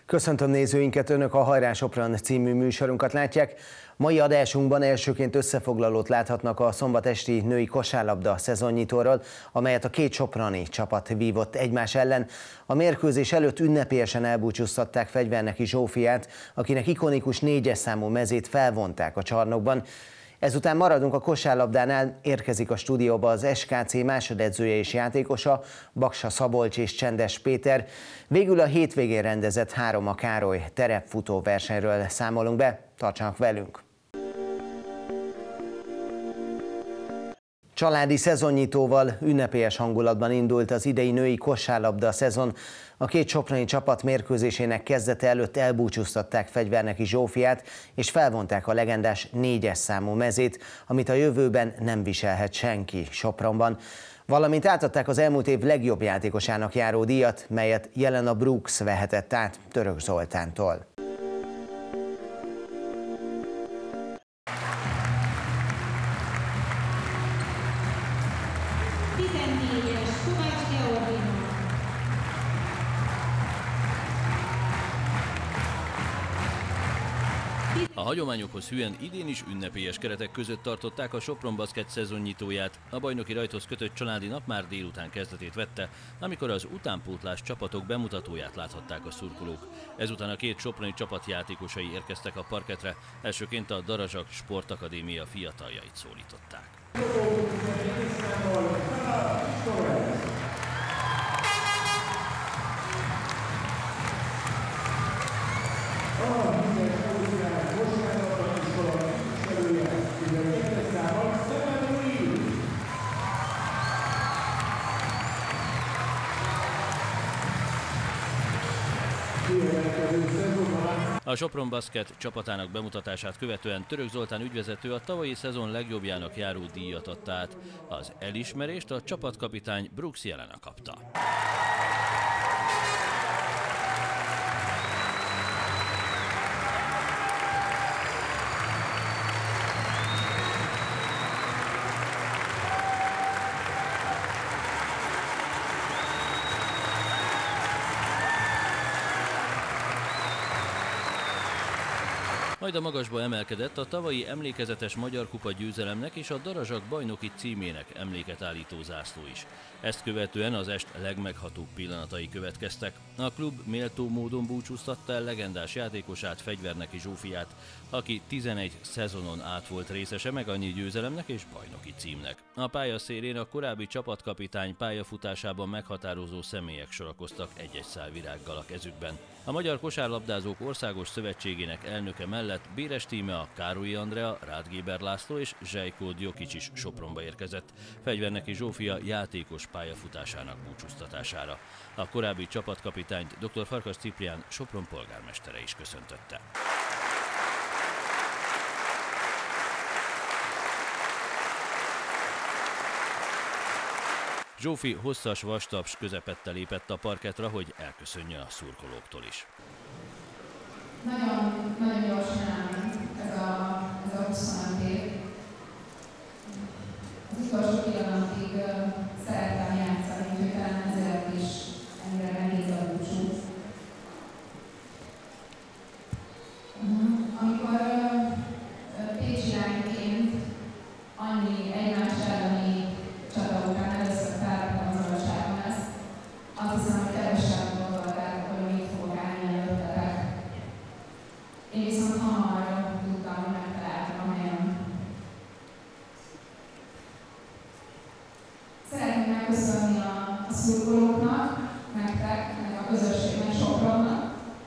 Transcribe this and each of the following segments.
Köszöntöm nézőinket, Önök a Hajrá Sopron című műsorunkat látják. Mai adásunkban elsőként összefoglalót láthatnak a szombat esti női kosárlabda szezonnyitóról, amelyet a két soproni csapat vívott egymás ellen. A mérkőzés előtt ünnepélyesen elbúcsúztatták Fegyverneki Zsófiát, akinek ikonikus 4-es számú mezét felvonták a csarnokban. Ezután maradunk a kosárlabdánál, érkezik a stúdióba az SKC másodedzője és játékosa, Baksa Szabolcs és Csendes Péter. Végül a hétvégén rendezett 3 Károly terepfutó versenyről számolunk be, tartsanak velünk! Családi szezonnyitóval ünnepélyes hangulatban indult az idei női kosárlabda szezon. A két soproni csapat mérkőzésének kezdete előtt elbúcsúztatták Fegyverneki Zsófiát, és felvonták a legendás 4-es számú mezét, amit a jövőben nem viselhet senki Sopronban. Valamint átadták az elmúlt év legjobb játékosának járó díjat, melyet Jelena Brooks vehetett át Török Zoltántól. A hagyományokhoz hűen idén is ünnepélyes keretek között tartották a Sopron Basket szezonnyitóját. A bajnoki rajthoz kötött családi nap már délután kezdetét vette, amikor az utánpótlás csapatok bemutatóját láthatták a szurkolók. Ezután a két soproni csapat játékosai érkeztek a parketre, elsőként a Darazsak Sportakadémia fiataljait szólították. A Sopron Basket csapatának bemutatását követően Török Zoltán ügyvezető a tavalyi szezon legjobbjának járó díjat adta át. Az elismerést a csapatkapitány Brooks Jelena kapta. Majd a magasba emelkedett a tavalyi emlékezetes Magyar Kupa győzelemnek és a Darazsak bajnoki címének emléket állító zászló is. Ezt követően az est legmeghatóbb pillanatai következtek. A klub méltó módon búcsúztatta el legendás játékosát, Fegyverneki Zsófiát, aki 11 szezonon át volt részese meg annyi győzelemnek és bajnoki címnek. A pályaszélén a korábbi csapatkapitány pályafutásában meghatározó személyek sorakoztak egy-egy szál virággal a kezükben. A Magyar Kosárlabdázók Országos Szövetségének elnöke mellett Béres Tíme, a Károlyi Andrea, Ráth Géber László és Zsejkó Djokic is Sopronba érkezett Fegyverneki Zsófia játékos pályafutásának búcsúztatására. A korábbi csapatkapitányt dr. Farkas Ciprián Sopron polgármestere is köszöntötte. Zsófi hosszas vastaps közepette lépett a parketra, hogy elköszönje a szurkolóktól is. Nagyon gyorsan elment ez a 25 év. Az utolsó pillanatig szerettem játszani, úgyhogy talán ezért is ennyire nehéz a búcsú. Amikor pécsi lányként annyi egymás elleni csata után először felvettem az olvasában ezt, azt hiszem, hogy kevesebb gondolták, hogy mit fogok állni előttetek. Én viszont hamar tudtam, hogy megtaláltam a helyem. Szeretném megköszönni a szurkolóknak, nektek, meg a közösségnek, Sopronnak.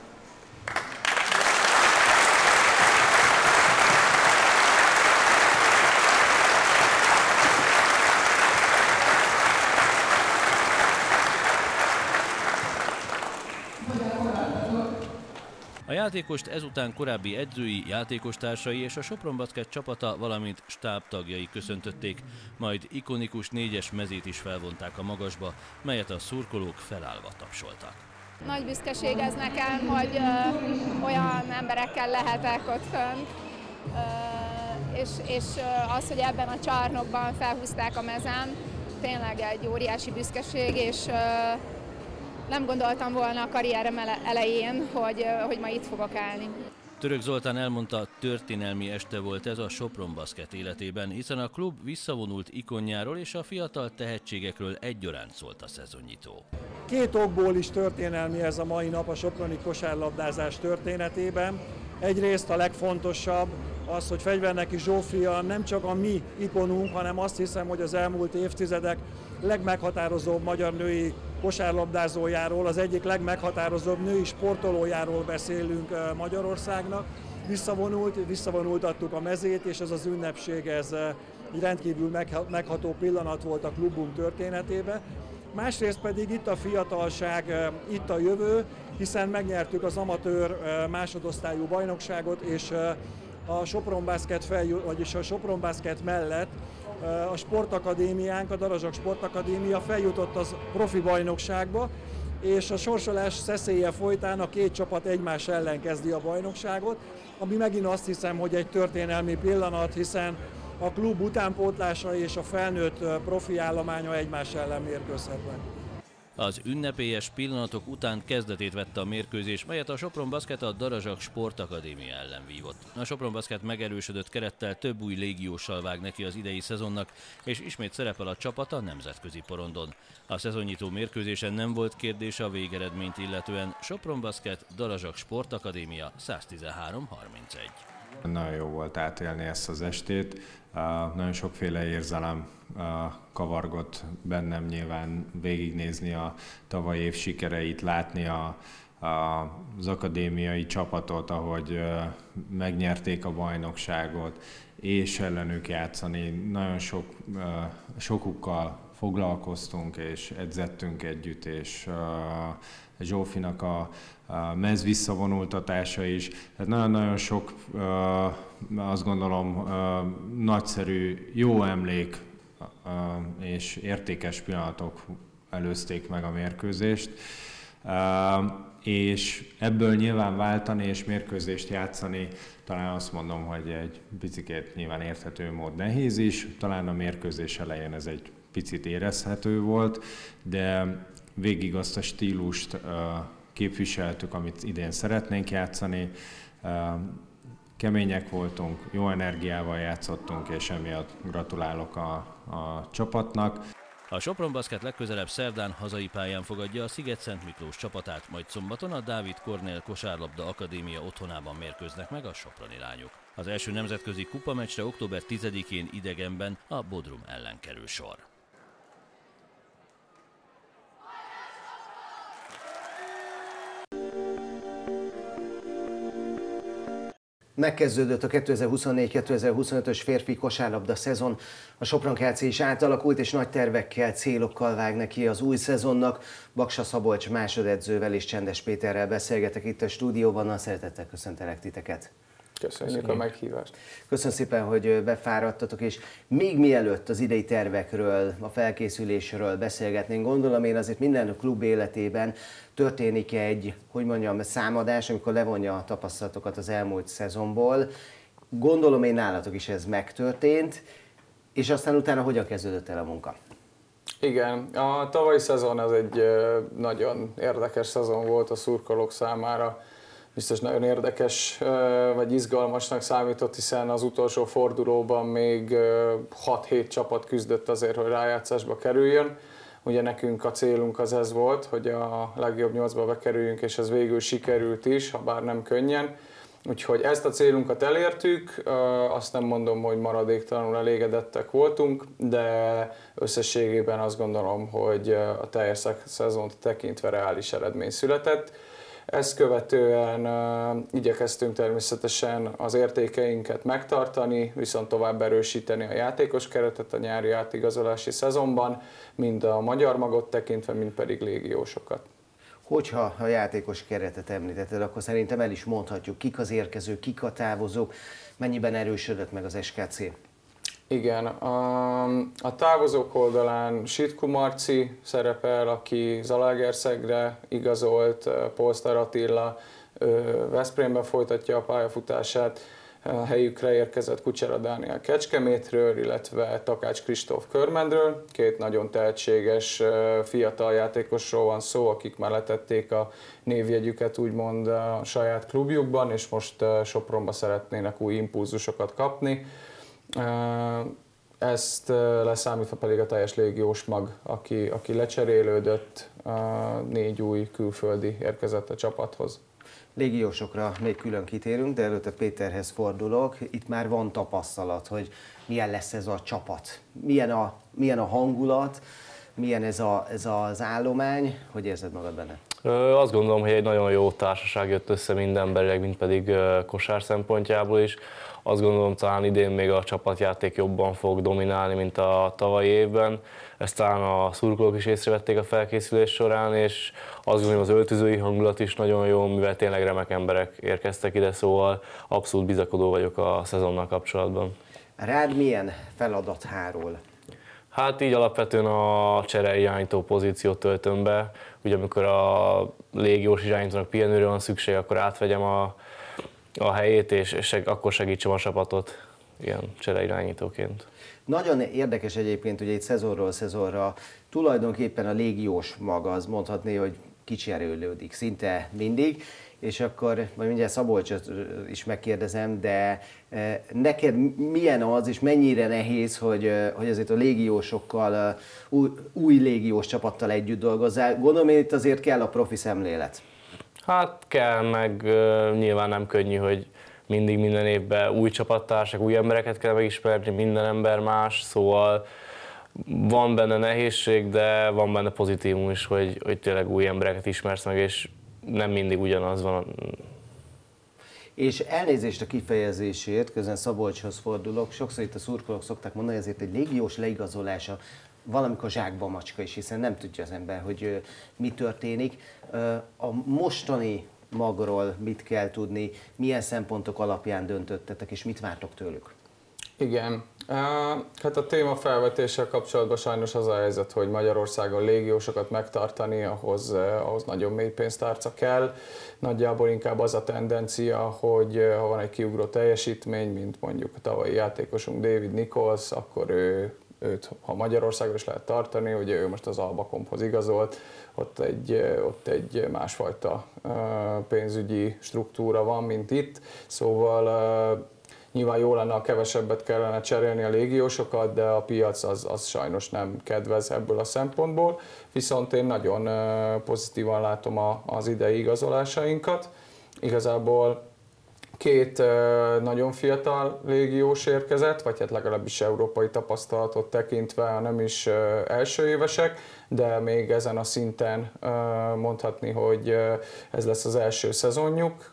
A játékost ezután korábbi edzői, játékostársai és a Sopron Basket csapata, valamint stábtagjai köszöntötték, majd ikonikus 4-es mezét is felvonták a magasba, melyet a szurkolók felállva tapsoltak. Nagy büszkeség ez nekem, hogy olyan emberekkel lehetek ott fönt, és az, hogy ebben a csarnokban felhúzták a mezem, tényleg egy óriási büszkeség, és nem gondoltam volna a karrierem elején, hogy ma itt fogok állni. Török Zoltán elmondta, történelmi este volt ez a Sopron Basket életében, hiszen a klub visszavonult ikonjáról és a fiatal tehetségekről egyaránt szólt a szezonnyitó. Két okból is történelmi ez a mai nap a soproni kosárlabdázás történetében. Egyrészt a legfontosabb az, hogy Fegyverneki Zsófia nem csak a mi ikonunk, hanem azt hiszem, hogy az elmúlt évtizedek legmeghatározóbb magyar női kosárlabdázójáról, az egyik legmeghatározóbb női sportolójáról beszélünk Magyarországnak. Visszavonultattuk a mezét, és ez az ünnepség, ez egy rendkívül megható pillanat volt a klubunk történetében. Másrészt pedig itt a fiatalság, itt a jövő, hiszen megnyertük az amatőr másodosztályú bajnokságot, és a Sopron Basket mellett a sportakadémiánk, a Darazsak Sportakadémia feljutott az profi bajnokságba, és a sorsolás szeszélye folytán a két csapat egymás ellen kezdi a bajnokságot, ami megint azt hiszem, hogy egy történelmi pillanat, hiszen a klub utánpótlása és a felnőtt profi állománya egymás ellen mérkőzhetnek. Az ünnepélyes pillanatok után kezdetét vette a mérkőzés, melyet a Sopron Basket a Darazsak Sportakadémia ellen vívott. A Sopron Basket megerősödött kerettel több új légióssal vág neki az idei szezonnak, és ismét szerepel a csapat a nemzetközi porondon. A szezonnyitó mérkőzésen nem volt kérdés a végeredményt illetően. Sopron Basket, Darazsak Sportakadémia 113-31. Nagyon jó volt átélni ezt az estét, nagyon sokféle érzelem kavargott bennem, nyilván végignézni a tavalyi év sikereit, látni az akadémiai csapatot, ahogy megnyerték a bajnokságot, és ellenük játszani. Nagyon sokukkal foglalkoztunk és edzettünk együtt, és Zsófinak a mez visszavonultatása is. Tehát nagyon-nagyon sok, azt gondolom, nagyszerű, jó emlék és értékes pillanatok előzték meg a mérkőzést. És ebből nyilván váltani és mérkőzést játszani, talán azt mondom, hogy egy picikét nyilván érthető mód nehéz is, talán a mérkőzés elején ez egy picit érezhető volt, de végig azt a stílust képviseltük, amit idén szeretnénk játszani. Kemények voltunk, jó energiával játszottunk, és emiatt gratulálok a csapatnak. A Sopron Basket legközelebb szerdán hazai pályán fogadja a Sziget-Szent Miklós csapatát, majd szombaton a Dávid Kornél Kosárlabda Akadémia otthonában mérkőznek meg a soproni lányok. Az első nemzetközi kupameccsre október 10-én idegenben a Bodrum ellen kerül sor. Megkezdődött a 2024-2025-ös férfi kosárlabda szezon. A Sopron KC is átalakult, és nagy tervekkel, célokkal vág neki az új szezonnak. Baksa Szabolcs másodedzővel és Csendes Péterrel beszélgetek itt a stúdióban. Szeretettel köszöntelek titeket. Köszönjük a meghívást. Köszönöm szépen, hogy befáradtatok, és még mielőtt az idei tervekről, a felkészülésről beszélgetnénk, gondolom én azért minden klub életében történik egy, hogy mondjam, számadás, amikor levonja a tapasztalatokat az elmúlt szezonból. Gondolom én nálatok is ez megtörtént, és aztán utána hogyan kezdődött el a munka? Igen, a tavalyi szezon az egy nagyon érdekes szezon volt a szurkolók számára. Biztos nagyon érdekes vagy izgalmasnak számított, hiszen az utolsó fordulóban még 6-7 csapat küzdött azért, hogy rájátszásba kerüljön. Ugye nekünk a célunk az ez volt, hogy a legjobb 8-ba bekerüljünk, és ez végül sikerült is, ha bár nem könnyen. Úgyhogy ezt a célunkat elértük, azt nem mondom, hogy maradéktalanul elégedettek voltunk, de összességében azt gondolom, hogy a teljes szezont tekintve reális eredmény született. Ezt követően igyekeztünk természetesen az értékeinket megtartani, viszont tovább erősíteni a játékos keretet a nyári átigazolási szezonban, mind a magyar magot tekintve, mind pedig légiósokat. Hogyha a játékos keretet említetted, akkor szerintem el is mondhatjuk, kik az érkezők, kik a távozók, mennyiben erősödött meg az SKC? Igen, a távozók oldalán Sitku Marci szerepel, aki Zalaegerszegre igazolt, Polszter Attila Veszprémben folytatja a pályafutását, helyükre érkezett Kucsera Dániel Kecskemétről, illetve Takács Kristóf Körmendről. Két nagyon tehetséges fiatal játékosról van szó, akik már letették a névjegyüket úgymond a saját klubjukban, és most Sopronba szeretnének új impulzusokat kapni. Ezt leszámítva pedig a teljes légiós mag, aki lecserélődött, 4 új külföldi érkezett a csapathoz. Légiósokra még külön kitérünk, de előtte Péterhez fordulok. Itt már van tapasztalat, hogy milyen lesz ez a csapat, milyen a hangulat, milyen ez az állomány, hogy érzed magad benne? Azt gondolom, hogy egy nagyon jó társaság jött össze mind emberileg, mind pedig kosár szempontjából is. Azt gondolom, talán idén még a csapatjáték jobban fog dominálni, mint a tavalyi évben. Ezt talán a szurkolók is észrevették a felkészülés során, és azt gondolom, az öltözői hangulat is nagyon jó, mivel tényleg remek emberek érkeztek ide, szóval abszolút bizakodó vagyok a szezonnal kapcsolatban. Rád milyen feladat hárul? Hát így alapvetően a csereirányító pozíciót töltöm be. Ugye amikor a légiós irányítónak pihenőre van szükség, akkor átvegyem a helyét, és akkor segítsem a csapatot ilyen csereirányítóként. Nagyon érdekes egyébként, hogy egy szezonról szezonra tulajdonképpen a légiós maga az mondhatné, hogy kicserélődik szinte mindig, és akkor majd mindjárt Szabolcsot is megkérdezem, de neked milyen az, és mennyire nehéz, hogy azért a légiósokkal, új légiós csapattal együtt dolgozzál? Gondolom, hogy itt azért kell a profi szemlélet. Hát kell, meg nyilván nem könnyű, hogy mindig minden évben új csapattársak, új embereket kell megismerni, minden ember más, szóval van benne nehézség, de van benne pozitívum is, hogy tényleg új embereket ismersz meg, és nem mindig ugyanaz van. És elnézést a kifejezésért, közben Szabolcshoz fordulok, sokszor itt a szurkolók szokták mondani, ezért egy légiós leigazolása valamikor zsákba macska is, hiszen nem tudja az ember, hogy mi történik. A mostani magról mit kell tudni, milyen szempontok alapján döntöttetek, és mit vártok tőlük? Igen, hát a téma felvetéssel kapcsolatban sajnos az a helyzet, hogy Magyarországon légiósokat megtartani, ahhoz nagyon mély pénztárca kell. Nagyjából inkább az a tendencia, hogy ha van egy kiugró teljesítmény, mint mondjuk a tavalyi játékosunk David Nichols, akkor őt, ha Magyarországon is lehet tartani, hogy ő most az Albakomphoz igazolt, ott egy másfajta pénzügyi struktúra van, mint itt, szóval nyilván jó lenne, ha kevesebbet kellene cserélni a légiósokat, de a piac az sajnos nem kedvez ebből a szempontból, viszont én nagyon pozitívan látom az idei igazolásainkat. Igazából 2 nagyon fiatal légiós érkezett, vagy hát legalábbis európai tapasztalatot tekintve, ha nem is első évesek, de még ezen a szinten mondhatni, hogy ez lesz az első szezonjuk.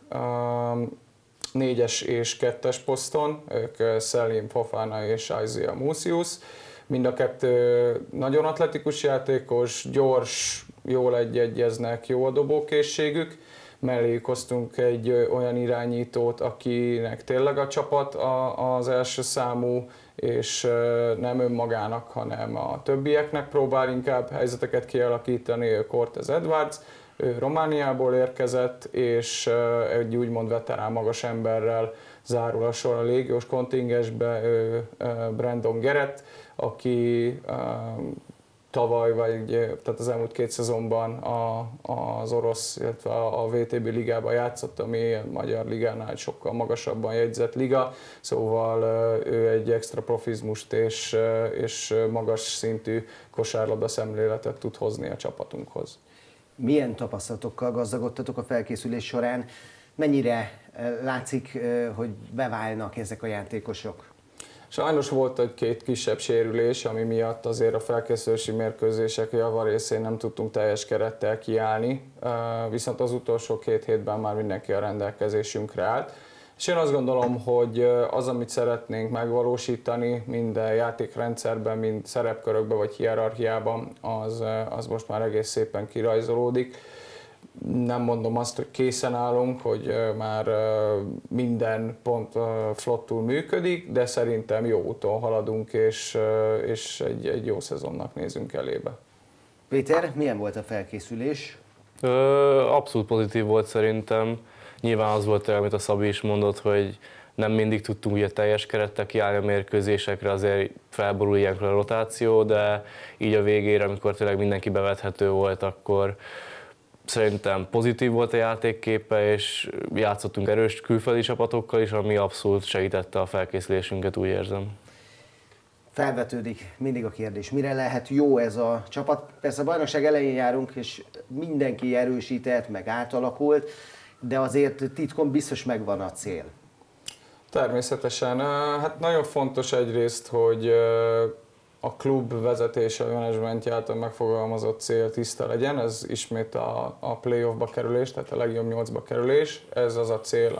4-es és 2-es poszton, ők Selim Fofana és Isaiah Mucius. Mind a 2 nagyon atletikus játékos, gyors, jól egyeznek, jó a dobókészségük. Melléjük hoztunk egy olyan irányítót, akinek tényleg a csapat az első számú, és nem önmagának, hanem a többieknek próbál inkább helyzeteket kialakítani, Cortez Edwards. Ő Romániából érkezett, és egy úgymond veterán magas emberrel zárul a sor a légiós kontingensbe, Brandon Garrett, aki tavaly, tehát az elmúlt 2 szezonban az orosz, illetve a VTB ligában játszott, ami a magyar ligánál sokkal magasabban jegyzett liga, szóval ő egy extra profizmust és magas szintű kosárlabda szemléletet tud hozni a csapatunkhoz. Milyen tapasztalatokkal gazdagodtatok a felkészülés során? Mennyire látszik, hogy beválnak ezek a játékosok? Sajnos volt egy-2 kisebb sérülés, ami miatt azért a felkészülési mérkőzések javarészén nem tudtunk teljes kerettel kiállni, viszont az utolsó 2 hétben már mindenki a rendelkezésünkre állt. És én azt gondolom, hogy az, amit szeretnénk megvalósítani, mind a játékrendszerben, mind szerepkörökben vagy hierarchiában, az most már egész szépen kirajzolódik. Nem mondom azt, hogy készen állunk, hogy már minden pont flottul működik, de szerintem jó úton haladunk, és egy jó szezonnak nézünk elébe. Péter, milyen volt a felkészülés? Abszolút pozitív volt szerintem. Nyilván az volt, amit a Szabi is mondott, hogy nem mindig tudtunk ugye teljes kerettel kiállni a mérkőzésekre, azért felborul ilyenkor a rotáció, de így a végére, amikor tényleg mindenki bevethető volt, akkor szerintem pozitív volt a játékképe, és játszottunk erős külföldi csapatokkal is, ami abszolút segítette a felkészülésünket, úgy érzem. Felvetődik mindig a kérdés, mire lehet jó ez a csapat? Persze a bajnokság elején járunk, és mindenki erősített, meg átalakult, de azért titkon biztos megvan a cél. Természetesen. Hát nagyon fontos egyrészt, hogy a klub vezetése, a menedzsmentje által megfogalmazott cél tiszta legyen, ez ismét a playoffba kerülés, tehát a legjobb 8-ba kerülés. Ez az a cél,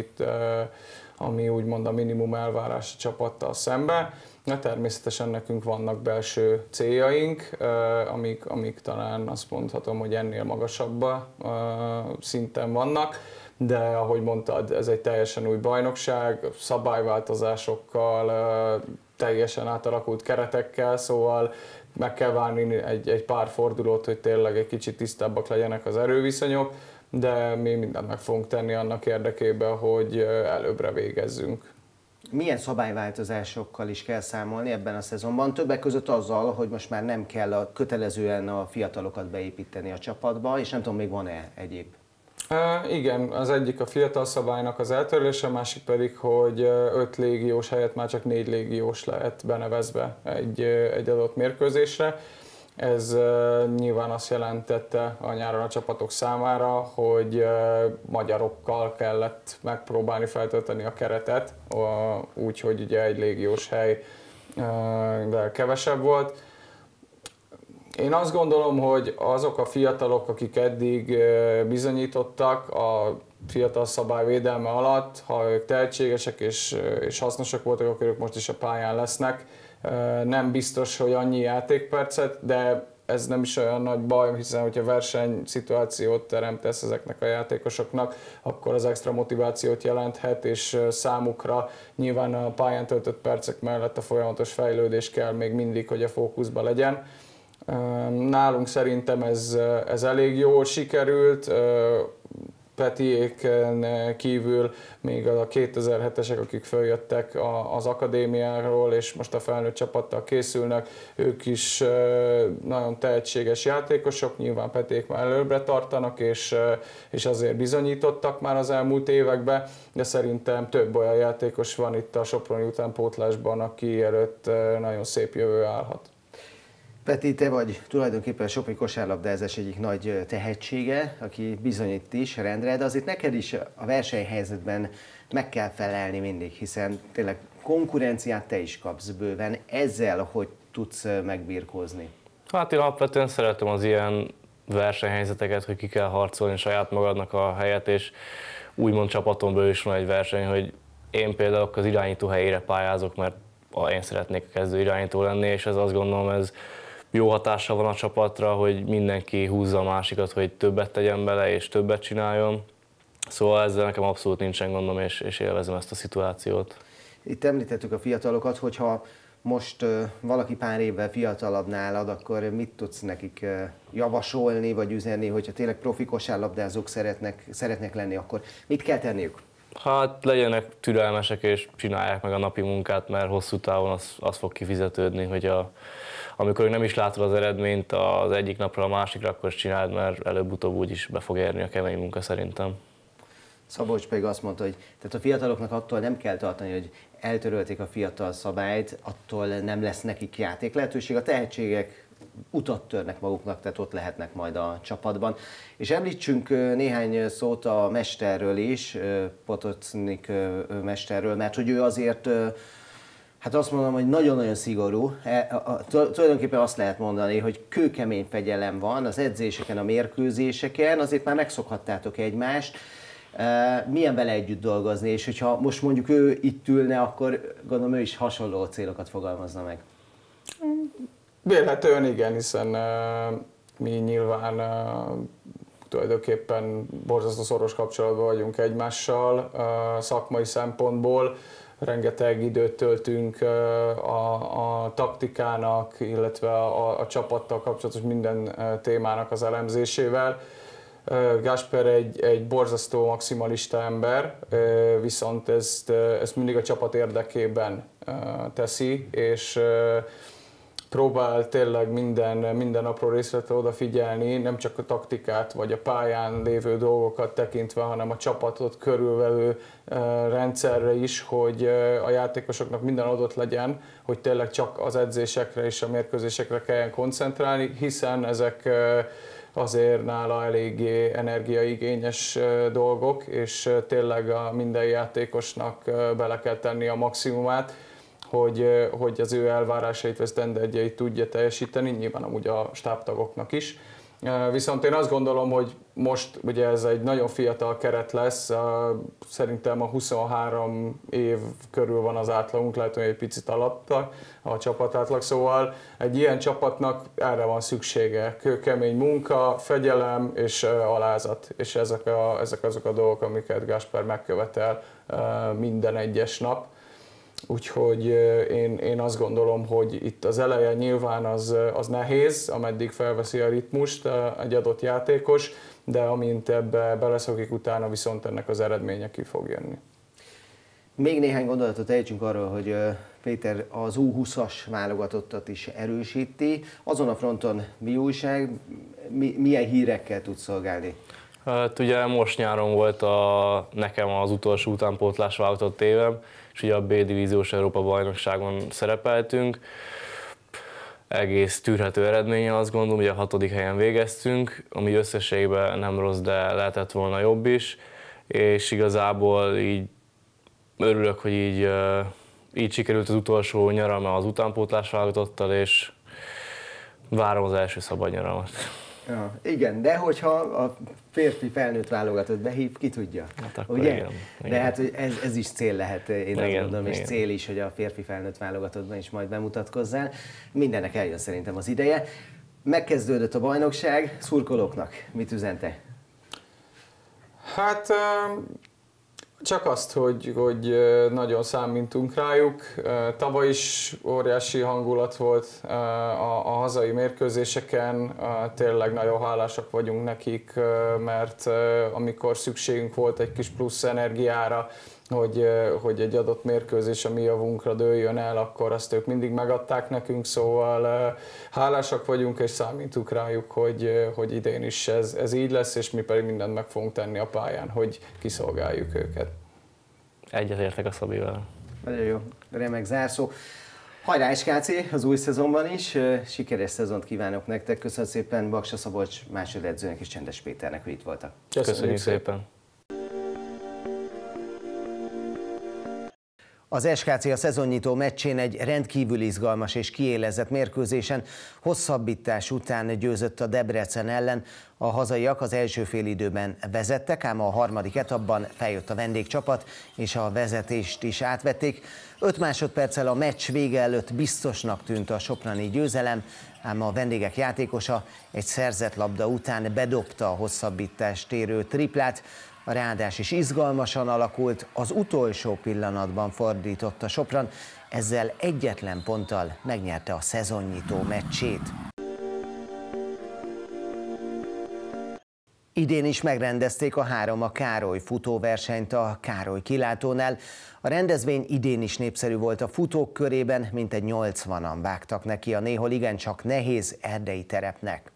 ami úgymond a minimum elvárás a csapattal szembe. Természetesen nekünk vannak belső céljaink, amik talán azt mondhatom, hogy ennél magasabb szinten vannak, de ahogy mondtad, ez egy teljesen új bajnokság, szabályváltozásokkal, teljesen átalakult keretekkel, szóval meg kell várni egy pár fordulót, hogy tényleg egy kicsit tisztábbak legyenek az erőviszonyok, de mi mindent meg fogunk tenni annak érdekében, hogy előbbre végezzünk. Milyen szabályváltozásokkal is kell számolni ebben a szezonban? Többek között azzal, hogy most már nem kell kötelezően a fiatalokat beépíteni a csapatba, és nem tudom, még van-e egyéb? Igen, az egyik a fiatal szabálynak az eltörlése, a másik pedig, hogy 5 légiós helyett már csak 4 légiós lehet benevezve egy adott mérkőzésre. Ez nyilván azt jelentette a nyáron a csapatok számára, hogy magyarokkal kellett megpróbálni feltölteni a keretet, úgyhogy ugye egy légiós hely kevesebb volt. Én azt gondolom, hogy azok a fiatalok, akik eddig bizonyítottak a fiatal szabály védelme alatt, ha ők tehetségesek és hasznosak voltak, akkor ők most is a pályán lesznek. Nem biztos, hogy annyi játékpercet, de ez nem is olyan nagy baj, hiszen hogyha versenyszituációt teremtesz ezeknek a játékosoknak, akkor az extra motivációt jelenthet, és számukra nyilván a pályán töltött percek mellett a folyamatos fejlődés kell még mindig, hogy a fókuszban legyen. Nálunk szerintem ez elég jól sikerült, Petiéken kívül még a 2007-esek, akik följöttek az akadémiáról, és most a felnőtt csapattal készülnek, ők is nagyon tehetséges játékosok, nyilván Petiék már előbbre tartanak, és azért bizonyítottak már az elmúlt években, de szerintem több olyan játékos van itt a soproni utánpótlásban, aki előtt nagyon szép jövő állhat. Peti, te vagy tulajdonképpen a soproni kosárlabdázás egyik nagy tehetsége, aki bizonyít is rendre, de azért neked is a versenyhelyzetben meg kell felelni mindig, hiszen tényleg konkurenciát te is kapsz bőven. Ezzel hogy tudsz megbirkózni? Hát én alapvetően szeretem az ilyen versenyhelyzeteket, hogy ki kell harcolni saját magadnak a helyet, és úgymond csapaton belül is van egy verseny, hogy én például az irányító helyére pályázok, mert én szeretnék a kezdő irányító lenni, és ez azt gondolom, ez jó hatással van a csapatra, hogy mindenki húzza a másikat, hogy többet tegyen bele és többet csináljon. Szóval ezzel nekem abszolút nincsen gondom, és élvezem ezt a szituációt. Itt említettük a fiatalokat, hogyha most valaki pár évvel fiatalabb nálad, akkor mit tudsz nekik javasolni, vagy üzenni, hogyha tényleg profi kosárlabdázók szeretnek lenni, akkor mit kell tenniük? Hát legyenek türelmesek és csinálják meg a napi munkát, mert hosszú távon az fog kifizetődni, hogy amikor nem is látod az eredményt az egyik napra a másikra, akkor csináld, mert előbb-utóbb úgyis be fog érni a kemény munka szerintem. Szabolcs pedig azt mondta, hogy tehát a fiataloknak attól nem kell tartani, hogy eltörölték a fiatal szabályt, attól nem lesz nekik játék lehetőség, a tehetségek utat törnek maguknak, tehát ott lehetnek majd a csapatban. És említsünk néhány szót a mesterről is, Potocnik mesterről, mert hogy ő azért, hát azt mondom, hogy nagyon-nagyon szigorú. Tulajdonképpen azt lehet mondani, hogy kőkemény fegyelem van az edzéseken, a mérkőzéseken, azért már megszokhattátok egymást. Milyen vele együtt dolgozni, és hogyha most mondjuk ő itt ülne, akkor gondolom ő is hasonló célokat fogalmazna meg. Vélhetően igen, hiszen mi nyilván tulajdonképpen borzasztó szoros kapcsolatban vagyunk egymással szakmai szempontból. Rengeteg időt töltünk a taktikának, illetve a csapattal kapcsolatos minden témának az elemzésével. Gáspár egy borzasztó maximalista ember, viszont ezt mindig a csapat érdekében teszi, és próbál tényleg minden apró részletre odafigyelni, nem csak a taktikát vagy a pályán lévő dolgokat tekintve, hanem a csapatot körülvevő rendszerre is, hogy a játékosoknak minden adott legyen, hogy tényleg csak az edzésekre és a mérkőzésekre kelljen koncentrálni, hiszen ezek azért nála eléggé energiaigényes dolgok, és tényleg minden játékosnak bele kell tenni a maximumát, hogy az ő elvárásait, vagy sztenderdjeit tudja teljesíteni, nyilván amúgy a stábtagoknak is. Viszont én azt gondolom, hogy most ugye ez egy nagyon fiatal keret lesz, szerintem a 23 év körül van az átlagunk, lehet, hogy egy picit alatta a csapatátlag, szóval egy ilyen csapatnak erre van szüksége, kőkemény munka, fegyelem és alázat, és ezek azok a dolgok, amiket Gáspár megkövetel minden egyes nap. Úgyhogy én azt gondolom, hogy itt az eleje nyilván az nehéz, ameddig felveszi a ritmust egy adott játékos, de amint ebbe beleszokik, utána viszont ennek az eredménye ki fog jönni. Még néhány gondolatot ejtsünk arról, hogy Péter az U20-as válogatottat is erősíti. Azon a fronton mi újság, milyen hírekkel tud szolgálni? Hát ugye most nyáron volt nekem az utolsó utánpótlás válogatott évem, és ugye a B-divíziós Európa-bajnokságon szerepeltünk. Egész tűrhető eredménnyel, azt gondolom, hogy a 6. helyen végeztünk, ami összességben nem rossz, de lehetett volna jobb is, és igazából így örülök, hogy így sikerült az utolsó nyaram az utánpótlás válogatottal, és várom az első szabad nyaramat. Ja, igen, de hogyha a férfi felnőtt válogatott behív, ki tudja, hát ugye? Igen. De hát hogy ez is cél lehet, én azt mondom, és igen. cél is, hogy a férfi felnőtt válogatottban is majd bemutatkozzál. Mindennek eljön szerintem az ideje. Megkezdődött a bajnokság, szurkolóknak mit üzente? Hát csak azt, hogy nagyon számítunk rájuk. Tavaly is óriási hangulat volt a hazai mérkőzéseken, tényleg nagyon hálásak vagyunk nekik, mert amikor szükségünk volt egy kis plusz energiára, hogy egy adott mérkőzés a mi javunkra dőljön el, akkor azt ők mindig megadták nekünk, szóval hálásak vagyunk és számítunk rájuk, hogy idén is ez így lesz, és mi pedig mindent meg fogunk tenni a pályán, hogy kiszolgáljuk őket. Egyetértek a Szabival. Nagyon jó, remek zárszó. Hajrá SKC az új szezonban is, sikeres szezont kívánok nektek, köszönöm szépen Baksa Szabolcs másodedzőnek és Csendes Péternek, hogy itt voltak. Köszönjük szépen! Az SKC a szezonnyitó meccsén egy rendkívül izgalmas és kiélezett mérkőzésen hosszabbítás után győzött a Debrecen ellen. A hazaiak az első félidőben vezettek, ám a harmadik etapban feljött a vendégcsapat, és a vezetést is átvették. 5 másodperccel a meccs vége előtt biztosnak tűnt a soprani győzelem, ám a vendégek játékosa egy szerzett labda után bedobta a hosszabbítást érő triplát. A ráadás is izgalmasan alakult, az utolsó pillanatban fordította Sopron, ezzel egyetlen ponttal megnyerte a szezonnyitó meccsét. Idén is megrendezték a 3 Károly futóversenyt a Károly kilátónál. A rendezvény idén is népszerű volt a futók körében, mintegy 80-an vágtak neki a néhol igencsak nehéz erdei terepnek.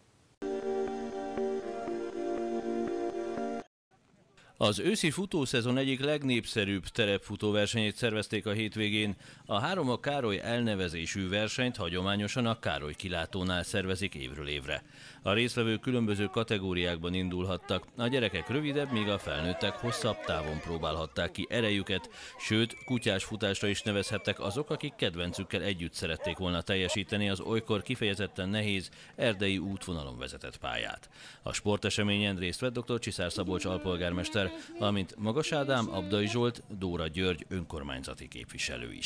Az őszi futószezon egyik legnépszerűbb terepfutóversenyét szervezték a hétvégén. A 3 Károly elnevezésű versenyt hagyományosan a Károly kilátónál szervezik évről évre. A résztvevők különböző kategóriákban indulhattak, a gyerekek rövidebb, míg a felnőttek hosszabb távon próbálhatták ki erejüket, sőt, kutyás futásra is nevezhettek azok, akik kedvencükkel együtt szerették volna teljesíteni az olykor kifejezetten nehéz erdei útvonalon vezetett pályát. A sporteseményen részt vett dr. Csiszár Szabolcs alpolgármester, valamint Magas Ádám, Abdai Zsolt, Dóra György önkormányzati képviselő is.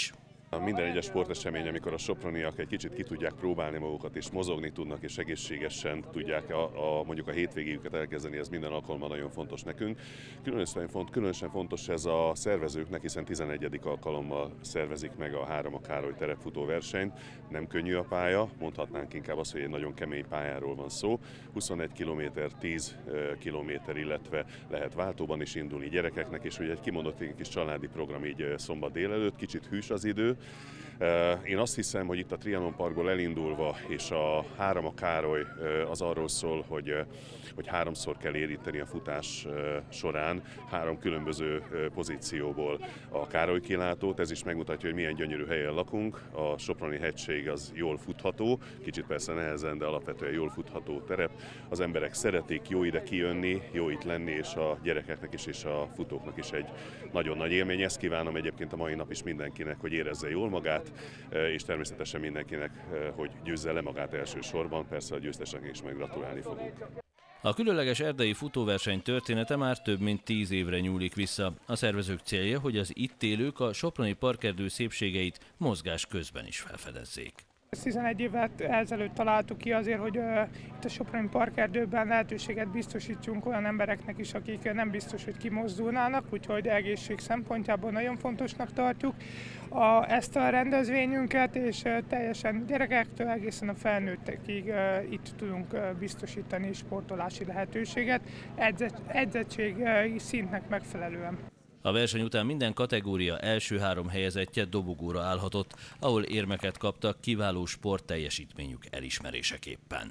Minden egyes sportesemény, amikor a soproniak egy kicsit ki tudják próbálni magukat, és mozogni tudnak, és egészségesen tudják mondjuk a hétvégéjüket elkezdeni, ez minden alkalommal nagyon fontos nekünk. Különösen fontos ez a szervezőknek, hiszen 11. alkalommal szervezik meg a 3 Károly terepfutó versenyt. Nem könnyű a pálya, mondhatnánk inkább azt, hogy egy nagyon kemény pályáról van szó. 21 km, 10 km, illetve lehet váltóban is indulni gyerekeknek, és ugye egy kimondott kis családi program így szombat délelőtt, kicsit hűs az idő. Én azt hiszem, hogy itt a Trianon Parkból elindulva, és a 3 Károly az arról szól, hogy 3-szor kell érinteni a futás során 3 különböző pozícióból a Károly kilátót. Ez is megmutatja, hogy milyen gyönyörű helyen lakunk. A Soproni hegység az jól futható, kicsit persze nehezen, de alapvetően jól futható terep. Az emberek szeretik, jó ide kijönni, jó itt lenni, és a gyerekeknek is, és a futóknak is egy nagyon nagy élmény. Ezt kívánom egyébként a mai nap is mindenkinek, hogy érezze jól magát, és természetesen mindenkinek, hogy győzze le magát elsősorban, persze a győzteseknek is meggratulálni fogunk. A különleges erdei futóverseny története már több mint 10 évre nyúlik vissza. A szervezők célja, hogy az itt élők a soproni parkerdő szépségeit mozgás közben is felfedezzék. 11 évet ezelőtt találtuk ki azért, hogy itt a Soproni Parkerdőben lehetőséget biztosítsunk olyan embereknek is, akik nem biztos, hogy kimozdulnának, úgyhogy egészség szempontjából nagyon fontosnak tartjuk ezt a rendezvényünket, és teljesen gyerekektől egészen a felnőttekig itt tudunk biztosítani sportolási lehetőséget edzettségi szintnek megfelelően. A verseny után minden kategória első 3 helyezettje dobogóra állhatott, ahol érmeket kaptak kiváló sportteljesítményük elismeréseképpen.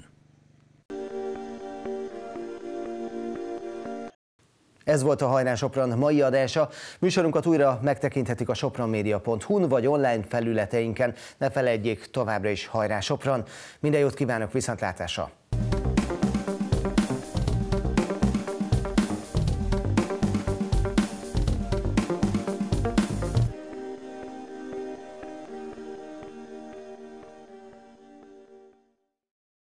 Ez volt a Hajrá Sopron mai adása. Műsorunkat újra megtekinthetik a sopronmedia.hu-n vagy online felületeinken. Ne feledjék, továbbra is Hajrá Sopron! Minden jót kívánok, viszontlátásra!